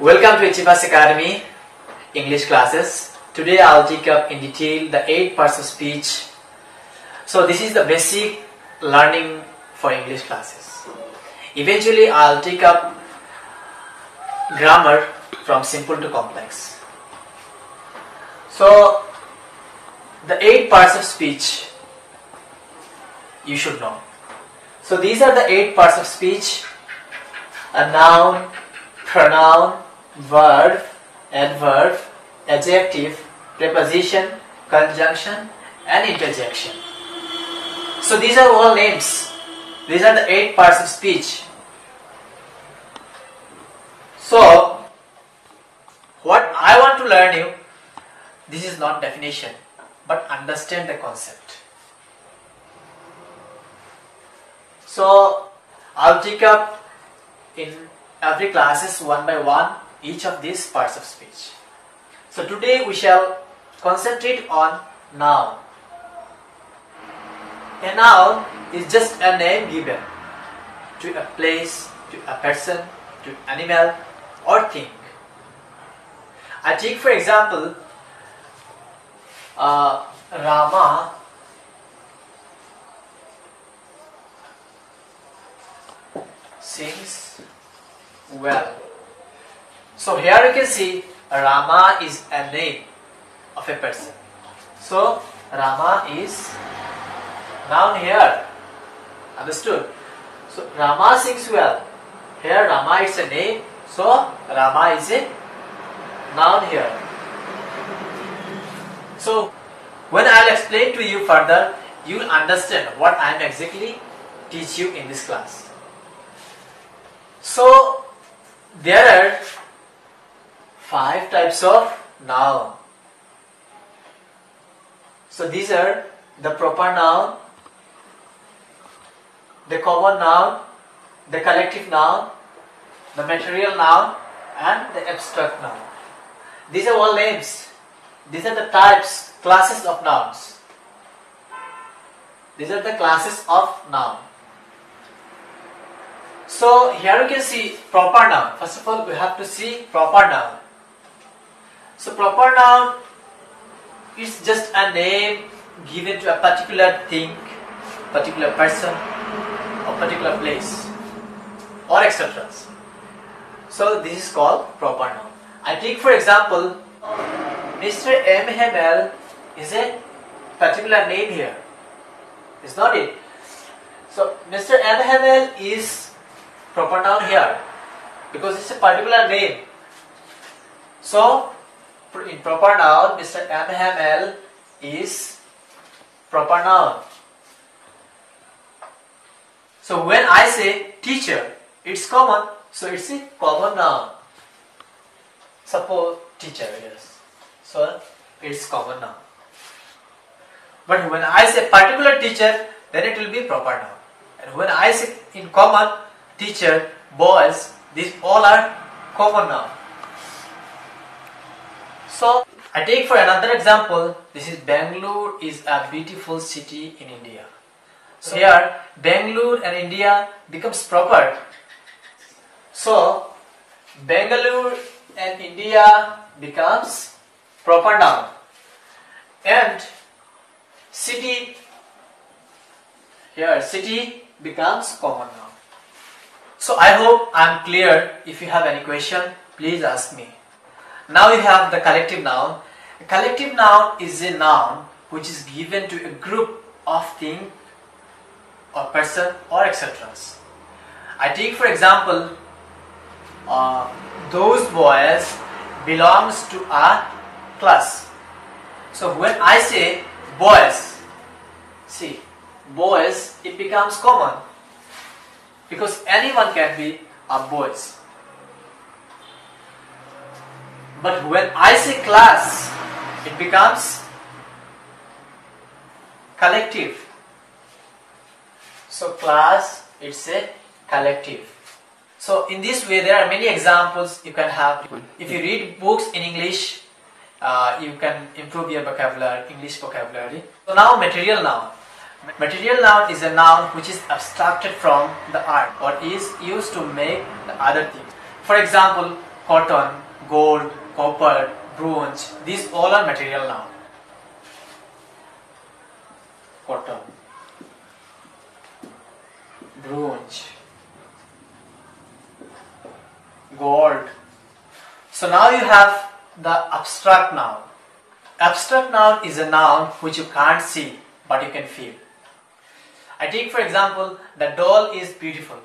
Welcome to Ichibas Academy English classes. Today I'll take up in detail the 8 parts of speech. So this is the basic learning for English classes. Eventually I'll take up grammar from simple to complex. So the 8 parts of speech you should know. So these are the 8 parts of speech: a noun, pronoun, verb, adverb, adjective, preposition, conjunction and interjection. So these are all names. These are the 8 parts of speech. So what I want to learn you, this is not definition, but understand the concept. So I'll take up in every classes one by one each of these parts of speech. So today we shall concentrate on noun. A noun is just a name given to a place, to a person, to animal or thing. I take for example Rama sings well. So here you can see Rama is a name of a person. So Rama is noun here. Understood? So Rama sings well. Here Rama is a name. So Rama is a noun here. So when I will explain to you further, you will understand what I am exactly teach you in this class. So there are 5 types of noun. So these are the proper noun, the common noun, the collective noun, the material noun and the abstract noun. These are all names. These are the types, classes of nouns. These are the classes of noun. So here you can see proper noun. First of all we have to see proper noun. So proper noun is just a name given to a particular thing, particular person or particular place or etc. So this is called proper noun. I take for example Mr. MHML is a particular name here. Is not it? So Mr. MHML is proper noun here because it's a particular name. So in proper noun, Mr. MHML is proper noun. So when I say teacher, it's common, so it's a common noun. Suppose teacher, yes. So it's common noun. But when I say particular teacher, then it will be proper noun. And when I say in common, teacher, boys, these all are common noun. So I take for another example, this is Bangalore is a beautiful city in India. So here Bangalore and India becomes proper. So Bangalore and India becomes proper noun. And city, here city becomes common noun. So I hope I am clear. If you have any question, please ask me. Now we have the collective noun. A collective noun is a noun which is given to a group of thing or person or etc. I take for example those boys belongs to a class. So when I say boys, see boys, it becomes common because anyone can be a boys. But when I say class, it becomes collective. So class, it's a collective. So in this way there are many examples you can have. If you read books in English, you can improve your vocabulary, English vocabulary. So now material noun. Material noun is a noun which is abstracted from the art or is used to make the other thing. For example, cotton, gold, copper, bronze. These all are material noun. Cotton, bronze, gold. So now you have the abstract noun. Abstract noun is a noun which you can't see but you can feel. I take for example, the doll is beautiful.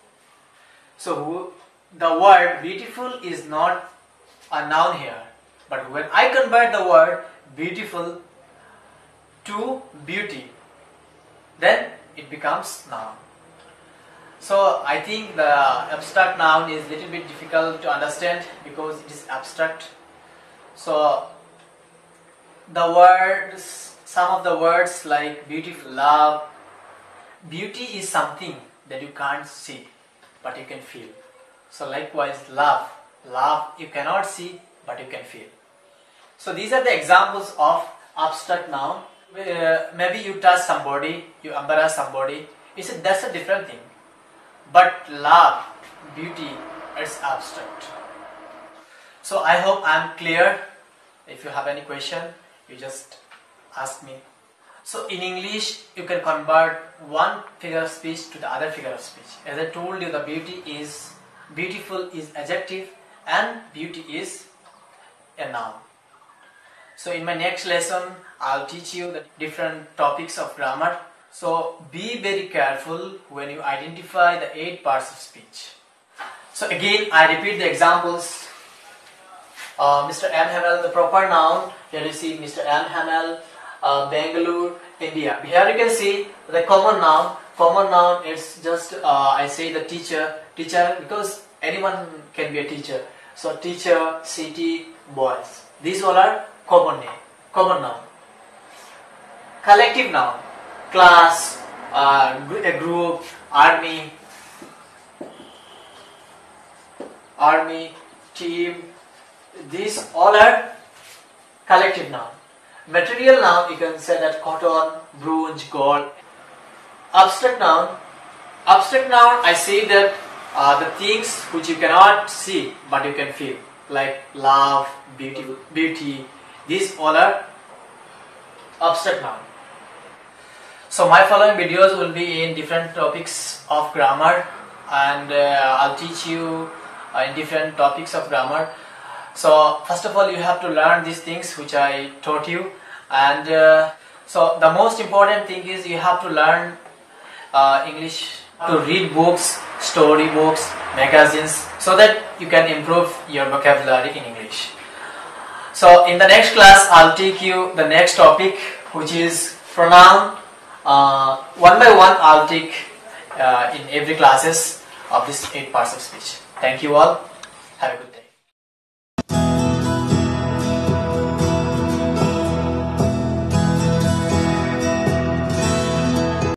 So the word beautiful is not a noun here, but when I convert the word beautiful to beauty, then it becomes noun. So I think the abstract noun is a little bit difficult to understand because it is abstract. So the words, some of the words like beautiful, love. Beauty is something that you can't see but you can feel. So likewise love. Love you cannot see but you can feel. So these are the examples of abstract noun. Maybe you touch somebody, you embarrass somebody. That's a different thing. But love, beauty, it's abstract. So I hope I am clear. If you have any question, you just ask me. So in English, you can convert one figure of speech to the other figure of speech. As I told you, the beautiful is adjective and beauty is a noun. So in my next lesson, I'll teach you the different topics of grammar. So be very careful when you identify the 8 parts of speech. So again, I repeat the examples. Mr. M. Hamel, the proper noun. Here you see Mr. M. Hamel, Bangalore, India. Here you can see the common noun. Common noun is just I say the teacher because anyone can be a teacher. So teacher, city, boys. These all are common noun. Collective noun. Class, a group, army, team. These all are collective noun. Material noun, you can say that cotton, bronze, gold. Abstract noun. Abstract noun, I say that the things which you cannot see but you can feel, like love, beauty. These all are abstract noun. So my following videos will be in different topics of grammar, and I'll teach you in different topics of grammar. So first of all, you have to learn these things which I taught you, and so the most important thing is you have to learn English, to read books, story books, magazines, so that you can improve your vocabulary in English. So in the next class, I'll take you the next topic, which is pronoun. One by one, I'll take in every classes of these 8 parts of speech. Thank you all. Have a good day.